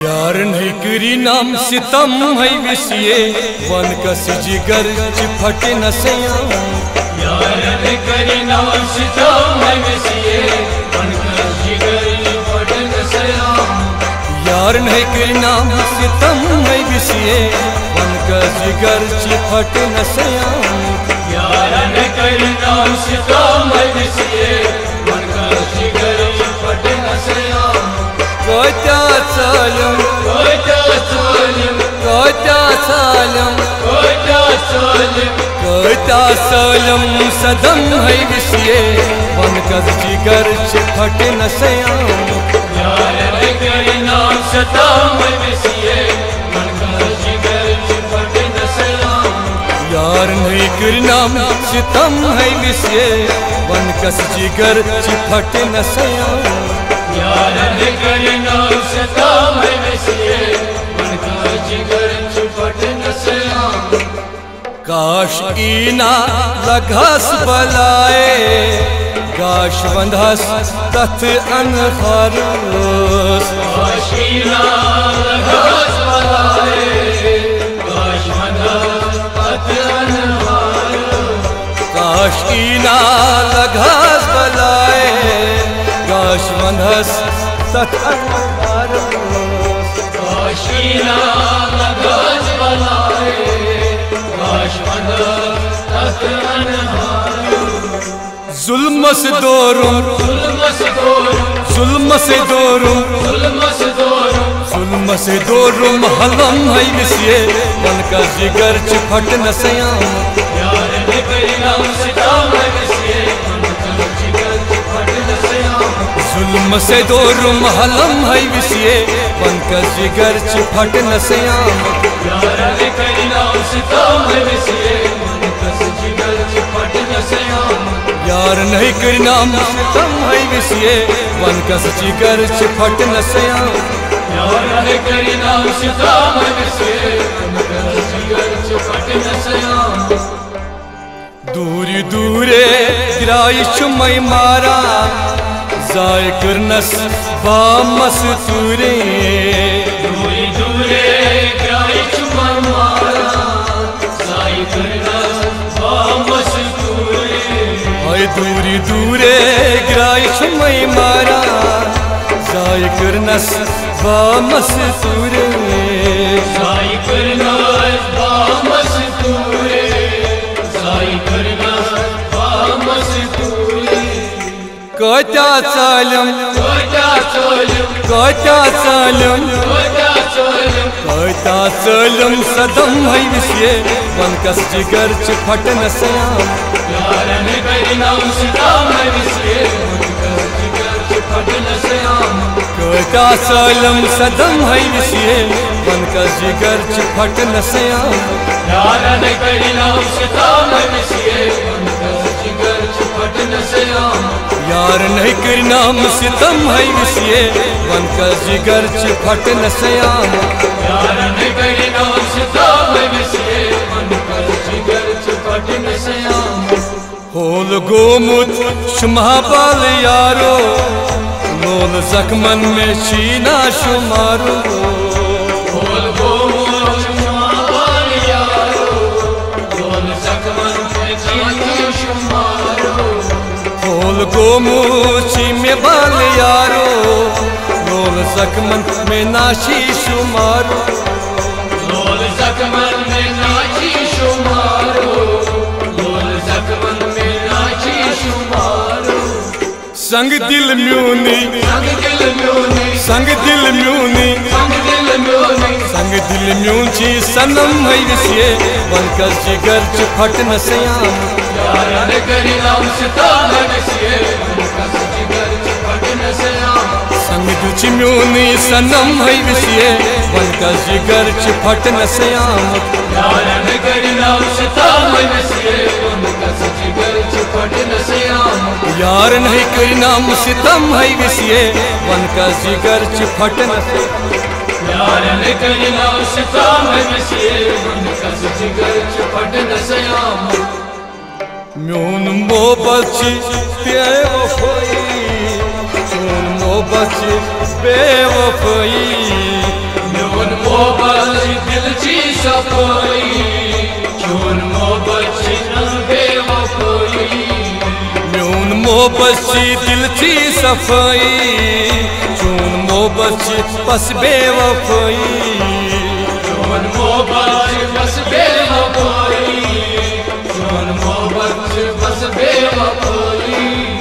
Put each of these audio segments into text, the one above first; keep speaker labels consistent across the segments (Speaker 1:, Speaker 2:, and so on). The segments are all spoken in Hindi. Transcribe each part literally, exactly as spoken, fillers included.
Speaker 1: यार नहीं करी नाम सितम है विसिए वन कस जिगर चिफट न सया।
Speaker 2: यार नहीं करी नाम सितम है विसिए वन कस जिगर चिफट न सया।
Speaker 1: यार नहीं करी नाम सितम है विसिए वन कस जिगर चिफट न सया।
Speaker 2: यार नहीं करी नाम सितम है विसिए वन कस जिगर चिफट न सया।
Speaker 1: कोटा सालम
Speaker 2: कोटा सालम
Speaker 1: कोटा सालम
Speaker 2: कोटा सालम
Speaker 1: कोटा सालम सदम है विसिए वन कस जिगर चिफट न सया।
Speaker 2: यार नहीं करी नाम सितम है विसिए वन कस जिगर चिफट न सया।
Speaker 1: यार नहीं करी नाम सितम है विसिए वन कस जिगर चिफट न सया।
Speaker 2: यार नहीं करी नाम सितम है विसिए वन कस जिगर चिफट न सया।
Speaker 1: काश ईना लघस बलाए गाश बंधस तथ अनहर।
Speaker 2: काश ईना लघस बलाए गाश बंधस तथ अनहर।
Speaker 1: काश ईना लघस बलाए गाश बंधस तथ अनहर।
Speaker 2: काश ईना लघस बलाए गाश बंधस तथ अनहर।
Speaker 1: जुल्म से दोरूं
Speaker 2: जुल्म से दोरूं
Speaker 1: जुल्म से दोरूं
Speaker 2: जुल्म से दोरूं
Speaker 1: जुल्म से दोरूं हलम है विसिए वन कस जिगर चिफट न सया।
Speaker 2: यार नहीं करी नाम सितम है विसिए वन कस जिगर चिफट न सया।
Speaker 1: जुल्म से दोरूं हलम है विसिए वन कस जिगर चिफट न सया।
Speaker 2: यार नहीं करी नाम सितम है विसिए वन कस जिगर चिफट न सया।
Speaker 1: यार नहीं करी नाम सितम है विसिए वन कस जिगर चिफट न सया।
Speaker 2: यार नहीं करी नाम सितम है विसिए वन कस जिगर चिफट न सया।
Speaker 1: दूरी दूरे गिराई चुमई मारा जाय करनस बामस तुरे।
Speaker 2: दूरी दूरे गिराई चुमई मारा जाय करनस बामस तुरे।
Speaker 1: हाय दूरी दूरे गिराई चुमई मारा जाय करनस बामस तुरे।
Speaker 2: जाय करनस बामस तुरे जाय करनस बामस तुरे।
Speaker 1: कोटा सालम
Speaker 2: कोटा सालम
Speaker 1: कोटा सालम
Speaker 2: कोटा सालम
Speaker 1: कोटा सालम सदम है विसिए वन कस जिगर चिफट न सया।
Speaker 2: यार नहीं करी नाम सितम है विसिए वन कस जिगर चिफट न सया।
Speaker 1: कोटा सालम सदम है विसिए वन कस जिगर चिफट न सया।
Speaker 2: यार नहीं करी नाम सितम है विसिए वन कस जिगर चिफट न सया।
Speaker 1: यार नहीं करी नाम सितम है विसिए वन कस जिगर चिफट न सया।
Speaker 2: यार नहीं करी नाम सितम है विसिए वन कस जिगर चिफट न सया।
Speaker 1: होल गोमुत शुमा बाल यारो लोल जख्मन में छीना शुमारो।
Speaker 2: होल गोमुत शुमा बाल यारो लोल जख्मन में छीना शुमारो।
Speaker 1: होल गोमुची में बाल यारो लोल जख्मन में नाशी शुमारो।
Speaker 2: लोल जख्मन में नाची शुमारो लोल जख्मन में नाची शुमारो।
Speaker 1: संग दिल म्यूनी
Speaker 2: संग दिल म्यूनी
Speaker 1: संग दिल म्यूनी
Speaker 2: संग दिल म्यूनी
Speaker 1: संग दिल म्यूची सनम है विसिए वन कस जिगर चिफट न सया।
Speaker 2: यार नहीं करी नाम सितम है विसिए वन कस जिगर चिफट न सया।
Speaker 1: संग दुची म्यूनी सनम है विसिए वन कस जिगर चिफट न सया।
Speaker 2: यार नहीं करी नाम सितम है विसिए वन कस जिगर चिफट न सया।
Speaker 1: यार नहीं करी नाम सितम है विसिए वन कस जिगर चिफट न सया।
Speaker 2: यार नहीं करी नाम सितम है विसिए वन कस जिगर चिफट न सया।
Speaker 1: म्यून मोहब्बत बेवफाई म्यून मोहब्बत बेवफाई मोहब्बत दिल ची सफाई चून मोहब्बत बस बेवफाई
Speaker 2: चून मोहब्बत बस बेवफाई चून मोहब्बत बस बेवफाई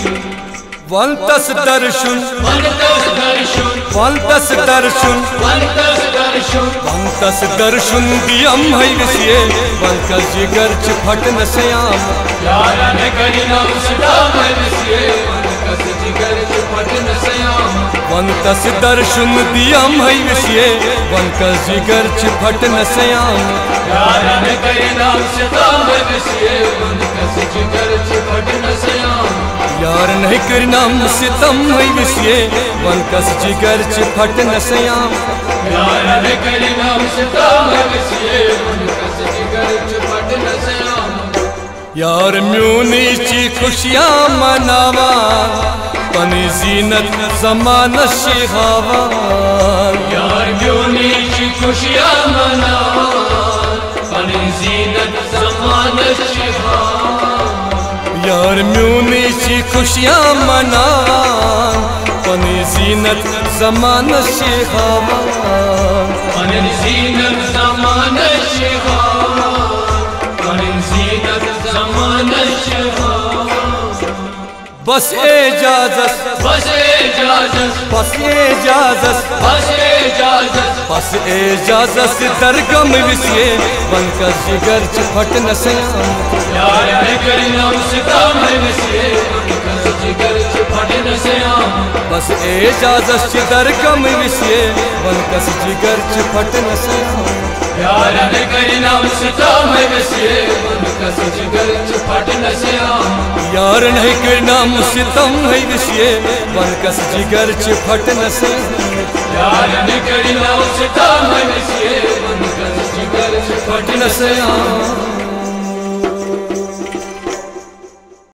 Speaker 1: वंतस दर्शन
Speaker 2: वंतस दर्शन
Speaker 1: वंतस दर्शन
Speaker 2: वंतस दर्शन
Speaker 1: वंतस दर्शन दियम है विषय वंकस जिगर च फट न सयाम
Speaker 2: यारन करिना सदा है विषय वंकस जिगर च फट न सयाम
Speaker 1: वंतस दर्शन दियम है विषय वंकस जिगर च फट न सयाम
Speaker 2: यारन करिना सदा है विषय वंकस जिगर च फट न सयाम
Speaker 1: यार नहीं करनाम सितम है विषय वनकस जिगर च फट न सयाम
Speaker 2: यार नहीं करनाम सितम है विषय वनकस जिगर च फट न सयाम
Speaker 1: यार म्यूनी ची खुशियां मनावा पनी जीनत ज़मान शिहावा
Speaker 2: यार म्यूनी ची खुशियां मनावा पनी जीनत ज़मान शिहावा
Speaker 1: यार म्यूनी ची खुशियां मना पनी जीनत ज़मान शिहावा
Speaker 2: पनी जीनत ज़मान शिहावा पनी जीनत ज़मान शिहावा
Speaker 1: बस इजाजत
Speaker 2: बस इजाजत
Speaker 1: बस इजाजत
Speaker 2: बस इजाजत
Speaker 1: बस इजाजत दरगम विषय वनकस जिगर च फट न सयाम
Speaker 2: यार है करना सितम है विषय वनकस जिगर च फट न सयाम
Speaker 1: बस इजाजत च दरगम विषय वनकस जिगर च फट न सयाम
Speaker 2: यार है करना सितम है विषय वनकस जिगर च फट न सयाम
Speaker 1: यार नहीं करना सितम है विषय वनकस जिगर च फट न सयाम
Speaker 2: यार नहीं करना सितम है विषय वनकस जिगर च फट न सयाम।